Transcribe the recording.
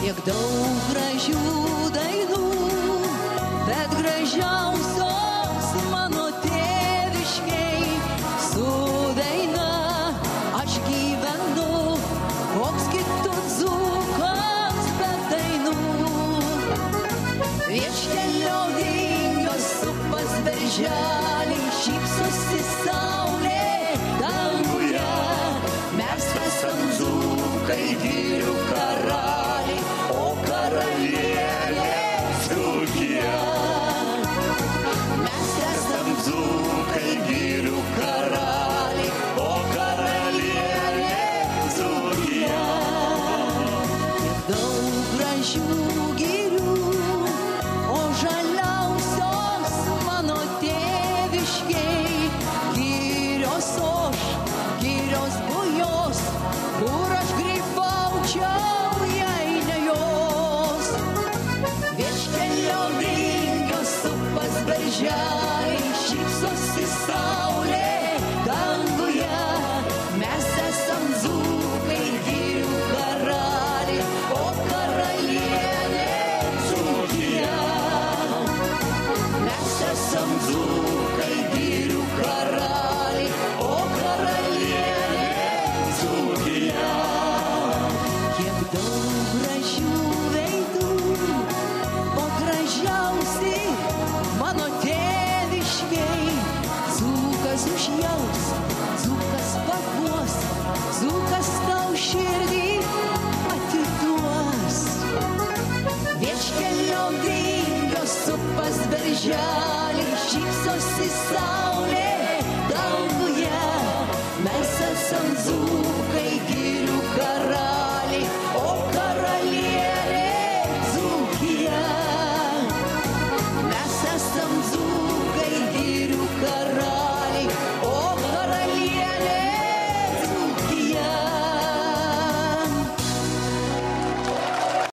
Kiek daug gražių dainų, bet gražiausios mano tėviškei. Su daina aš gyvenu, koks kitų dzūkas be dainų. Vieškelio vingios supas berželiai, šypsosi saulė danguje. Mes esam dzūkai, girių karaliai, o karalienė Dzūkija. Mes esam dzūkai, girių karaliai, o karalienė Dzūkija. Daug gražių girių, o žaliausios mano tėviškei. Girios oš, girios bujos, kur aš grybaučiau, jei ne jos. Vieškelio vingios supas berželiai, šypsosi saulė danguje. Mes esam dzūkai, girių karaliai, o karalienė Dzūkija. Mes esam dzūkai, girių karaliai, o karalienė Dzūkija. Kiek daug gražių veidų, o gražiausi mano tėviškei. Dzūkas užjaus, dzūkas paguos, dzūkas tau širdį atiduos. Vieškelio vingios supas berželiai, šypsosi saulė